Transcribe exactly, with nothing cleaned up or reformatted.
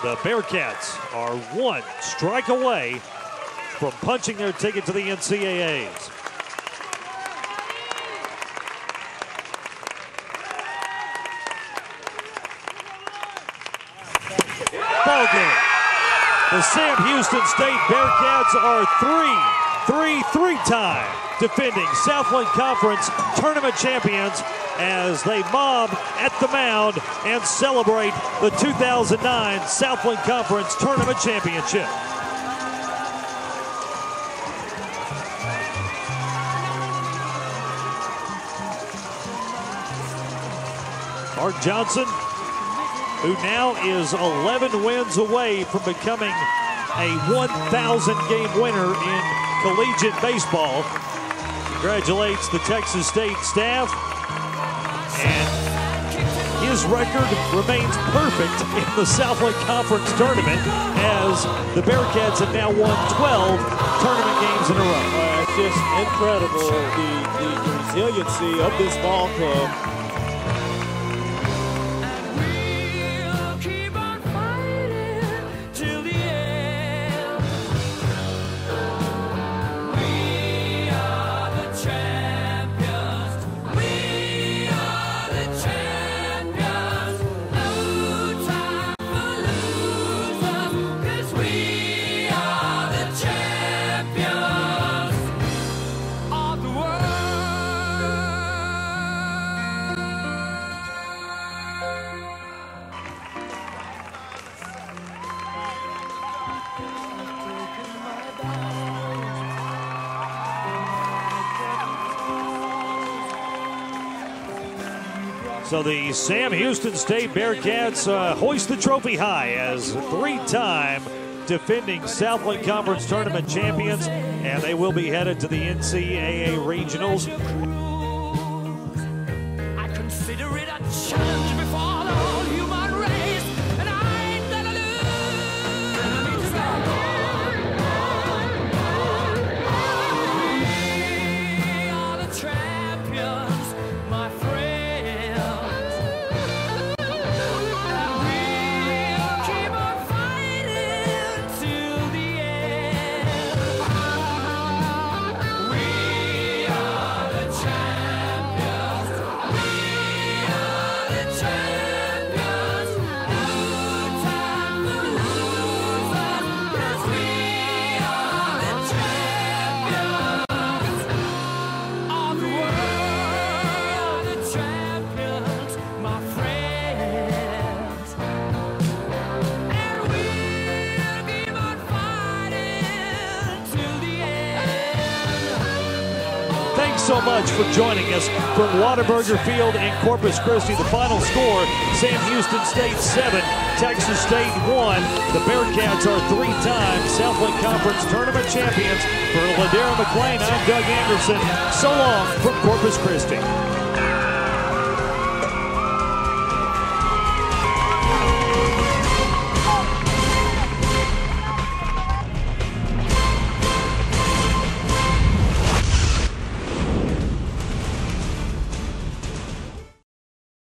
The Bearkats are one strike away from punching their ticket to the N C double A's. Ball game. The Sam Houston State Bearkats are three, three, three-time defending Southland Conference tournament champions as they mob at the mound and celebrate the two thousand nine Southland Conference Tournament Championship. Mark Johnson, who now is eleven wins away from becoming a one thousand game winner in collegiate baseball, congratulates the Texas State staff, and his record remains perfect in the Southland Conference tournament as the Bearkats have now won twelve tournament games in a row. Uh, it's just incredible, the, the resiliency of this ball club. So the Sam Houston State Bearkats uh, hoist the trophy high as three-time defending Southland Conference tournament champions, and they will be headed to the N C double A regionals. I consider it a challenge before the whole human race, and I ain't gonna lose. We are the champions, my friend. Thanks so much for joining us from Whataburger Field in Corpus Christi. The final score, Sam Houston State seven, Texas State one. The Bearkats are three-time Southland Conference tournament champions. For Ladera McClain, I'm Doug Anderson. So long from Corpus Christi.